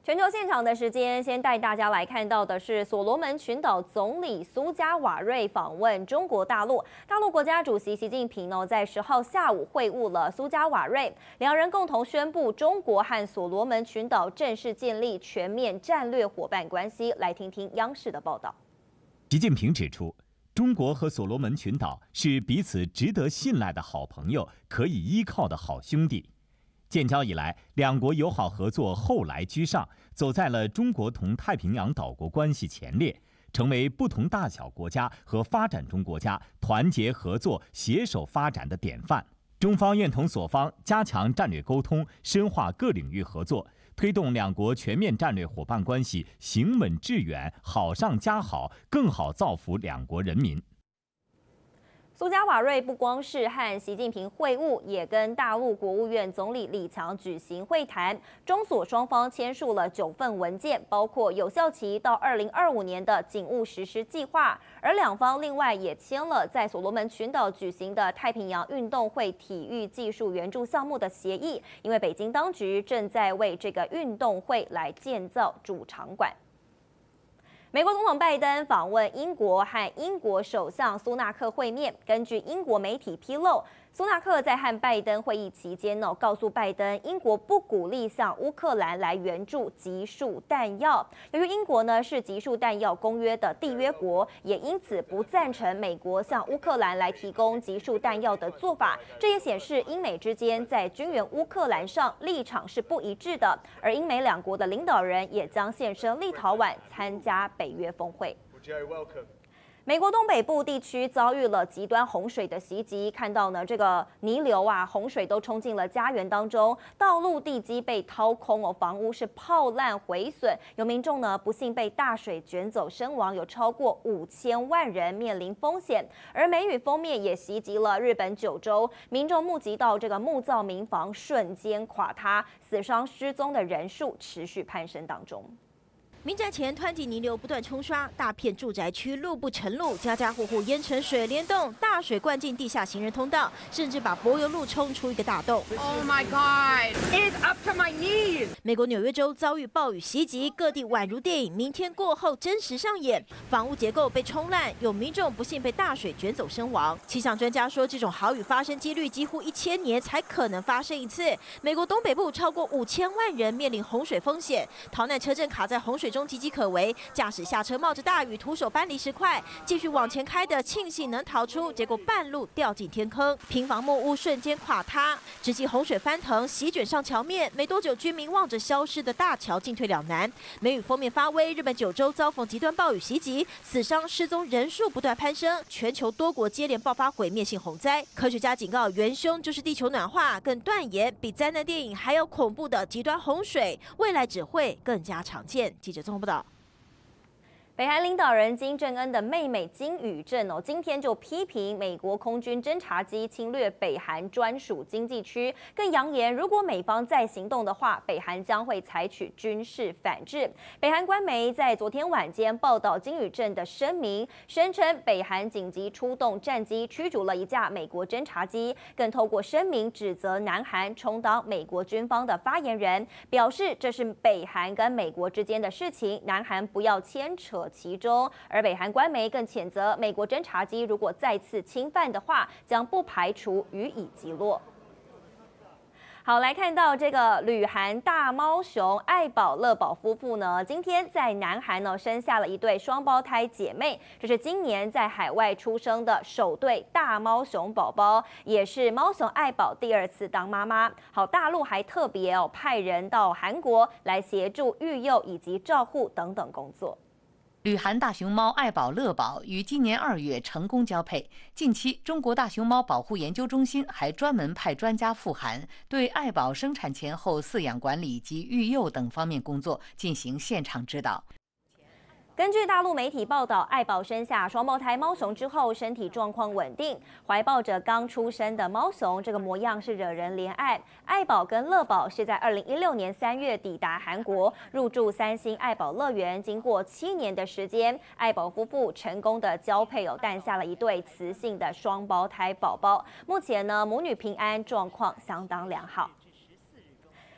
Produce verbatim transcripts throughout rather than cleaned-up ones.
全球现场的时间，先带大家来看到的是所罗门群岛总理苏加瓦瑞访问中国大陆。大陆国家主席习近平呢，在十号下午会晤了苏加瓦瑞，两人共同宣布中国和所罗门群岛正式建立全面战略伙伴关系。来听听央视的报道。 习近平指出，中国和所罗门群岛是彼此值得信赖的好朋友，可以依靠的好兄弟。建交以来，两国友好合作后来居上，走在了中国同太平洋岛国关系前列，成为不同大小国家和发展中国家团结合作、携手发展的典范。中方愿同所方加强战略沟通，深化各领域合作，推动两国全面战略伙伴关系行稳致远，好上加好，更好造福两国人民。 苏加瓦瑞不光是和习近平会晤，也跟大陆国务院总理李强举行会谈。中所双方签署了九份文件，包括有效期到二零二五年的警务实施计划。而两方另外也签了在所罗门群岛举行的太平洋运动会体育技术援助项目的协议。因为北京当局正在为这个运动会来建造主场馆。美国总统拜登访问英国，和英国首相苏纳克会面。根据英国媒体披露，苏纳克在和拜登会议期间呢，告诉拜登，英国不鼓励向乌克兰来援助集束弹药。由于英国呢是集束弹药公约的缔约国，也因此不赞成美国向乌克兰来提供集束弹药的做法。这也显示英美之间在军援乌克兰上立场是不一致的。而英美两国的领导人也将现身立陶宛参加北约峰会。美国东北部地区遭遇了极端洪水的袭击，看到呢这个泥流啊，洪水都冲进了家园当中，道路地基被掏空哦，房屋是泡烂毁损，有民众呢不幸被大水卷走身亡，有超过五千万人面临风险。而梅雨锋面也袭击了日本九州，民众目击到这个木造民房瞬间垮塌，死伤失踪的人数持续攀升当中。 民宅前湍急泥流不断冲刷，大片住宅区路不成路，家家户户淹成水帘洞，大水灌进地下行人通道，甚至把柏油路冲出一个大洞。 Oh my God! It's up to my knees! 美国纽约州遭遇暴雨袭击，各地宛如电影《明天过后》真实上演，房屋结构被冲烂，有民众不幸被大水卷走身亡。气象专家说，这种豪雨发生几率几乎一千年才可能发生一次。美国东北部超过五千万人面临洪水风险，逃难车阵卡在洪水中岌岌可危，驾驶下车冒着大雨，徒手搬离石块，继续往前开的庆幸能逃出，结果半路掉进天坑，平房木屋瞬间垮塌，直击洪水翻腾，席卷上桥面。没多久，居民望着消失的大桥，进退两难。梅雨锋面发威，日本九州遭逢极端暴雨袭击，死伤失踪人数不断攀升，全球多国接连爆发毁灭性洪灾。科学家警告，元凶就是地球暖化，更断言比灾难电影还要恐怖的极端洪水，未来只会更加常见。记者综合报道。 北韩领导人金正恩的妹妹金宇镇哦，今天就批评美国空军侦察机侵略北韩专属经济区，更扬言如果美方再行动的话，北韩将会采取军事反制。北韩官媒在昨天晚间报道金宇镇的声明，声称北韩紧急出动战机驱逐了一架美国侦察机，更透过声明指责南韩充当美国军方的发言人，表示这是北韩跟美国之间的事情，南韩不要牵扯其中。而北韩官媒更谴责美国侦察机如果再次侵犯的话，将不排除予以击落。好，来看到这个旅韩大猫熊爱宝乐宝夫妇呢，今天在南韩呢生下了一对双胞胎姐妹，这是今年在海外出生的首对大猫熊宝宝，也是猫熊爱宝第二次当妈妈。好，大陆还特别哦派人到韩国来协助育幼以及照护等等工作。 旅韩大熊猫爱宝乐宝于今年二月成功交配。近期，中国大熊猫保护研究中心还专门派专家赴韩，对爱宝生产前后饲养管理及育幼等方面工作进行现场指导。 根据大陆媒体报道，爱宝生下双胞胎猫熊之后，身体状况稳定，怀抱着刚出生的猫熊，这个模样是惹人怜爱。爱宝跟乐宝是在二零一六年三月抵达韩国，入住三星爱宝乐园。经过七年的时间，爱宝夫妇成功的交配哦，诞下了一对雌性的双胞胎宝宝。目前呢，母女平安，状况相当良好。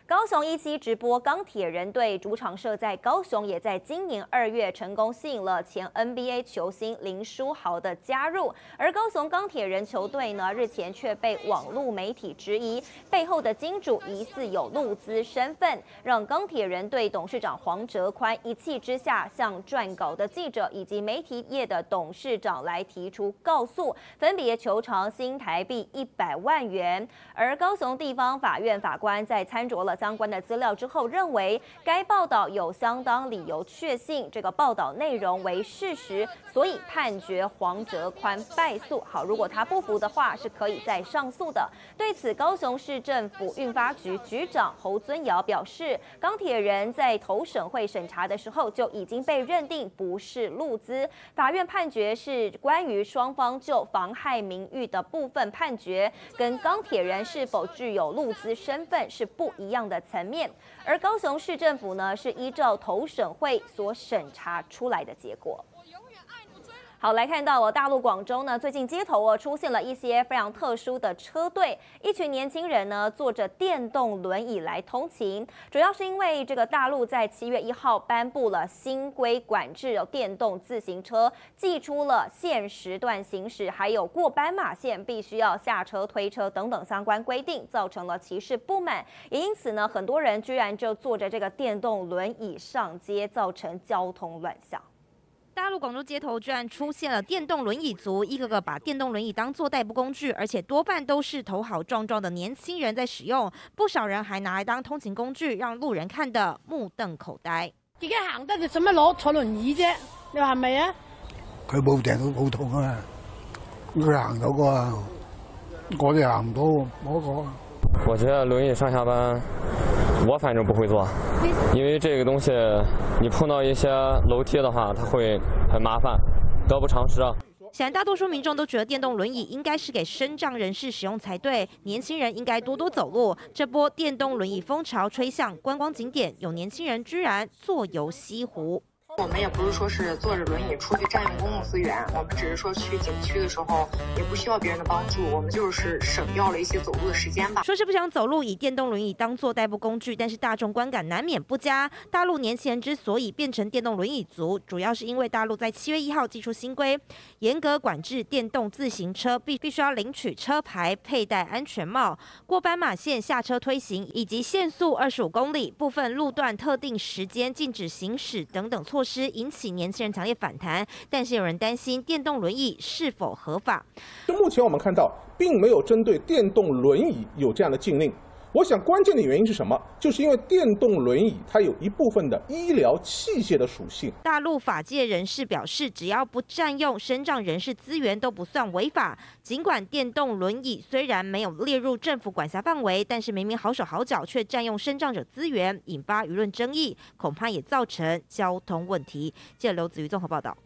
高雄一期直播钢铁人队主场设在高雄，也在今年二月成功吸引了前 N B A 球星林书豪的加入。而高雄钢铁人球队呢，日前却被网络媒体质疑背后的金主疑似有陆资身份，让钢铁人队董事长黄哲宽一气之下向撰稿的记者以及媒体业的董事长来提出告诉，分别求偿新台币一百万元。而高雄地方法院法官在参酌了相关的资料之后，认为该报道有相当理由确信这个报道内容为事实，所以判决黄哲宽败诉。好，如果他不服的话，是可以再上诉的。对此，高雄市政府运发局局长侯尊尧表示，钢铁人在投审会审查的时候就已经被认定不是陆资，法院判决是关于双方就妨害名誉的部分判决，跟钢铁人是否具有陆资身份是不一样的层面。而高雄市政府呢，是依照投审会所审查出来的结果。好，来看到哦，大陆广州呢，最近街头哦出现了一些非常特殊的车队，一群年轻人呢坐着电动轮椅来通勤，主要是因为这个大陆在七月一号颁布了新规管制电动自行车，祭出了限时段行驶，还有过斑马线必须要下车推车等等相关规定，造成了骑士不满，也因此呢，很多人居然就坐着这个电动轮椅上街，造成交通乱象。 大陆广州街头居然出现了电动轮椅族，一个个把电动轮椅当作代步工具，而且多半都是头好壮壮的年轻人在使用，不少人还拿来当通勤工具，让路人看得目瞪口呆。 自己行得就使乜攞坐輪椅啫？你話係咪啊？ 佢冇訂到普通啊，佢行到個啊，我哋行唔到嗰個。 我覺得輪椅上下班，我反正不會坐，因為這個東西你碰到一些樓梯的話，它會很麻煩，得不償失啊。 显然，大多数民众都觉得电动轮椅应该是给身障人士使用才对，年轻人应该多多走路。这波电动轮椅风潮吹向观光景点，有年轻人居然坐游西湖。 我们也不是说是坐着轮椅出去占用公共资源，我们只是说去景区的时候也不需要别人的帮助，我们就是省掉了一些走路的时间吧。 说是不想走路，以电动轮椅当作代步工具，但是大众观感难免不佳。大陆年轻人之所以变成电动轮椅族，主要是因为大陆在七月一号祭出新规，严格管制电动自行车必必须要领取车牌、佩戴安全帽、过斑马线下车推行，以及限速二十五公里、部分路段特定时间禁止行驶等等措施。引起年轻人强烈反弹，但是有人担心电动轮椅是否合法。 目前我们看到，并没有针对电动轮椅有这样的禁令。我想关键的原因是什么？就是因为电动轮椅它有一部分的医疗器械的属性。 大陆法界人士表示，只要不占用身障人士资源都不算违法。尽管电动轮椅虽然没有列入政府管辖范围，但是明明好手好脚，却占用身障者资源，引发舆论争议，恐怕也造成交通问题。记者刘子瑜综合报道。